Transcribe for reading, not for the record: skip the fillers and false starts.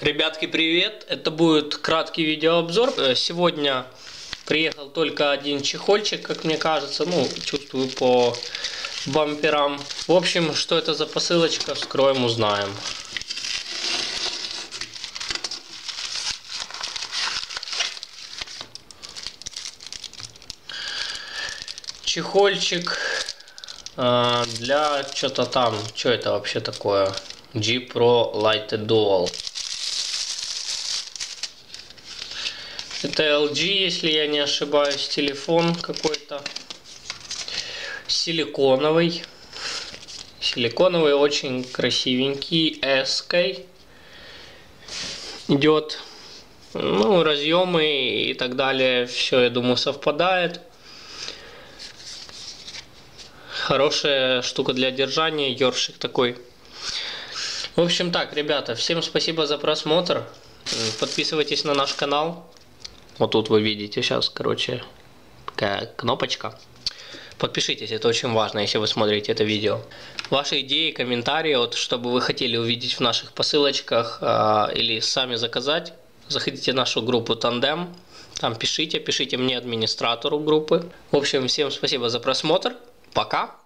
Ребятки, привет! Это будет краткий видеообзор. Сегодня приехал только один чехольчик, как мне кажется. Ну, чувствую по бамперам. В общем, что это за посылочка, вскроем, узнаем. Чехольчик для что-то там. Что это вообще такое? G Pro Lite Dual. Это LG, если я не ошибаюсь, телефон какой-то силиконовый. Силиконовый, очень красивенький, S-кой идет. Ну, разъемы и так далее, все, я думаю, совпадает. Хорошая штука для держания, ёршик такой. В общем так, ребята, всем спасибо за просмотр. Подписывайтесь на наш канал. Вот тут вы видите сейчас, короче, такая кнопочка. Подпишитесь, это очень важно, если вы смотрите это видео. Ваши идеи, комментарии, вот, чтобы вы хотели увидеть в наших посылочках или сами заказать, заходите в нашу группу Тандем. Там пишите мне, администратору группы. В общем, всем спасибо за просмотр. Пока!